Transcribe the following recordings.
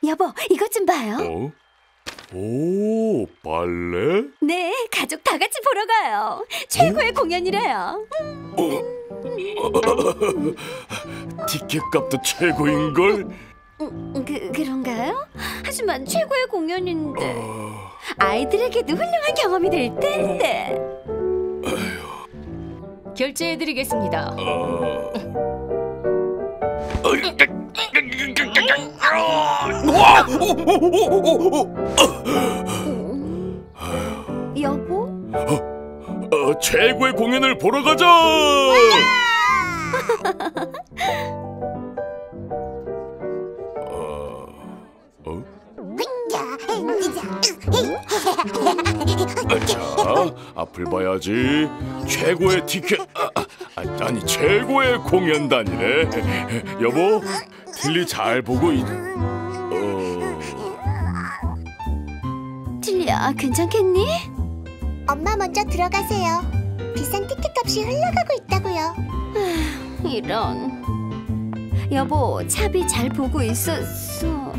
여보, 이것 좀 봐요. 어? 오, 발레? 네, 가족 다 같이 보러 가요. 최고의 공연이래요. 티켓 값도 최고인걸? 그런가요? 하지만 최고의 공연인데 아이들에게도 훌륭한 경험이 될 텐데. 결제해드리겠습니다. 여보? 최고의 공연을 보러 가자! 자, 앞을 봐야지. 최고의 티켓, 아니 최고의 공연단이네. 여보, 틸리 잘 보고 틸리야, 괜찮겠니? 엄마 먼저 들어가세요. 비싼 티켓 값이 흘러가고 있다고요. 이런. 여보, 차비 잘 보고 있었어.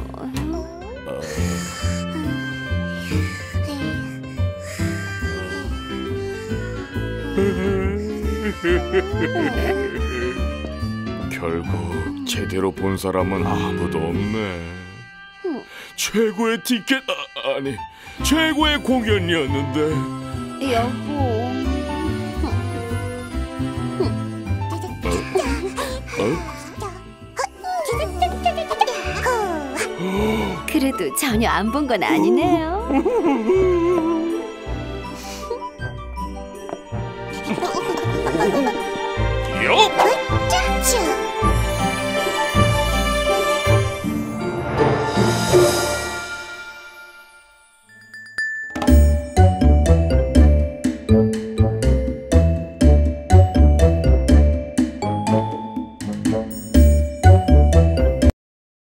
결국 제대로 본 사람은 아무도 없네. 최고의 티켓, 아니 최고의 공연이었는데. 여보. 그래도 전혀 안 본 건 아니네요. 요!